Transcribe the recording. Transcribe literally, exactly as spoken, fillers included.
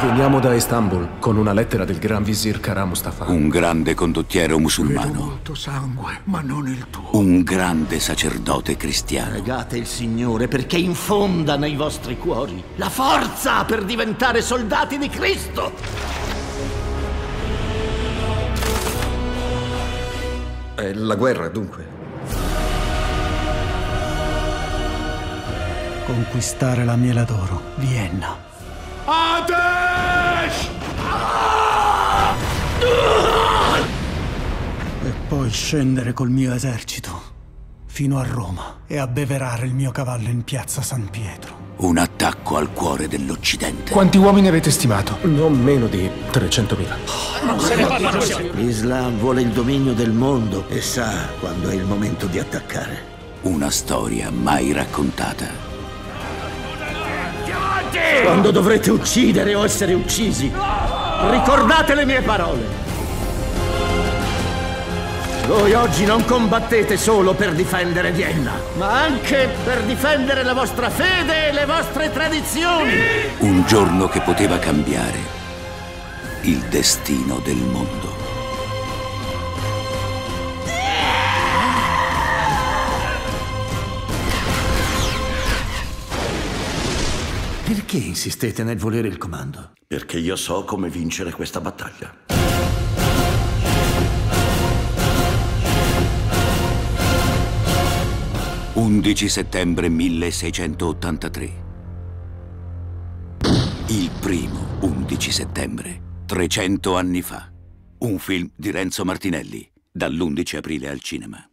Veniamo da Istanbul con una lettera del Gran Visir Kara Mustafa. Un grande condottiero Vedo musulmano. molto sangue, ma non il tuo. Un grande sacerdote cristiano. Pregate il Signore perché infonda nei vostri cuori la forza per diventare soldati di Cristo. È la guerra, dunque. Conquistare la Miela d'Oro, Vienna. Atesh! E poi scendere col mio esercito fino a Roma e abbeverare il mio cavallo in piazza San Pietro. Un attacco al cuore dell'Occidente. Quanti uomini avete stimato? Non meno di trecentomila. L'Islam vuole il dominio del mondo e sa quando è il momento di attaccare. Una storia mai raccontata. Quando dovrete uccidere o essere uccisi, ricordate le mie parole. Voi oggi non combattete solo per difendere Vienna, ma anche per difendere la vostra fede e le vostre tradizioni. Un giorno che poteva cambiare il destino del mondo. Perché insistete nel volere il comando? Perché io so come vincere questa battaglia. undici settembre milleseicentottantatré. Il primo undici settembre, trecento anni fa. Un film di Renzo Martinelli, dall'undici aprile al cinema.